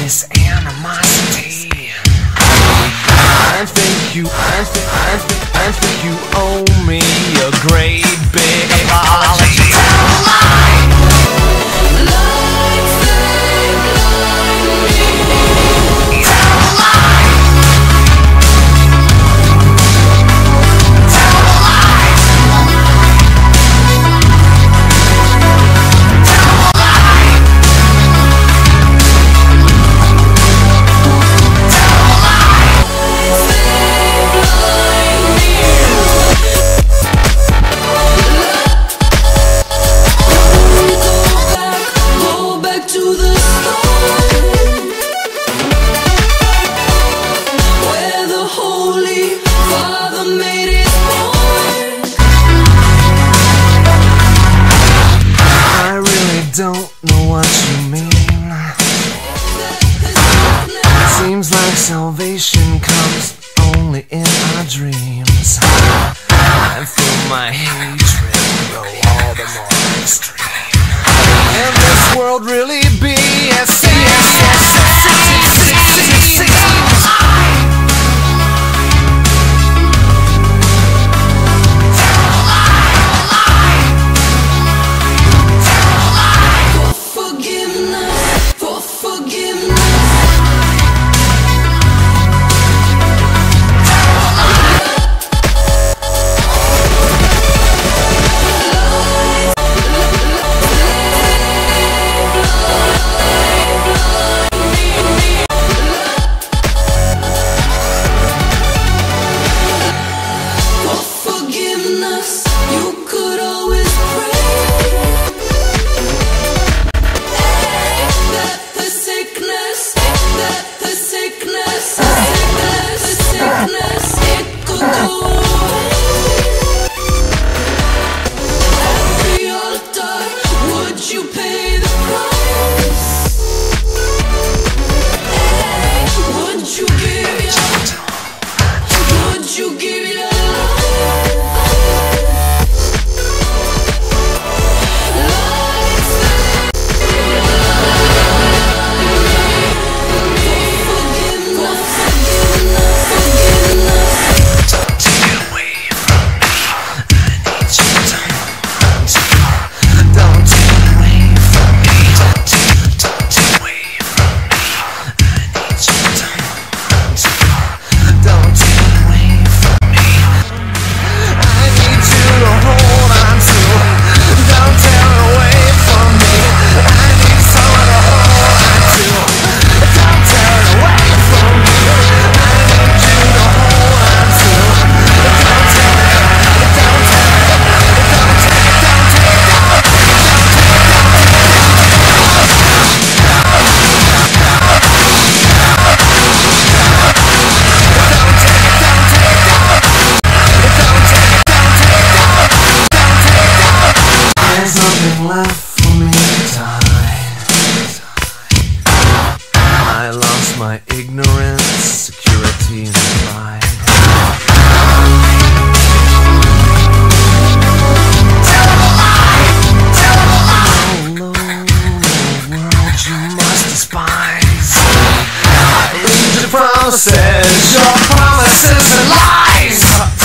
this animosity. I think you owe me a great big apology. Tell a lie. Lies that blind me. Tell a lie. Tell a lie. Tell a lie. Tell a lie. Go back to the start, where the Holy Father made his mark. I really don't know what you mean. It seems like salvation comes only in our dreams. I feel my hatred grow all the more extreme. Can this world really be as it seems? Left for me to hide. I lost my ignorance, security, and pride. Tell a lie! Tell a lie! Oh, world you must despise. I read your promises and lies.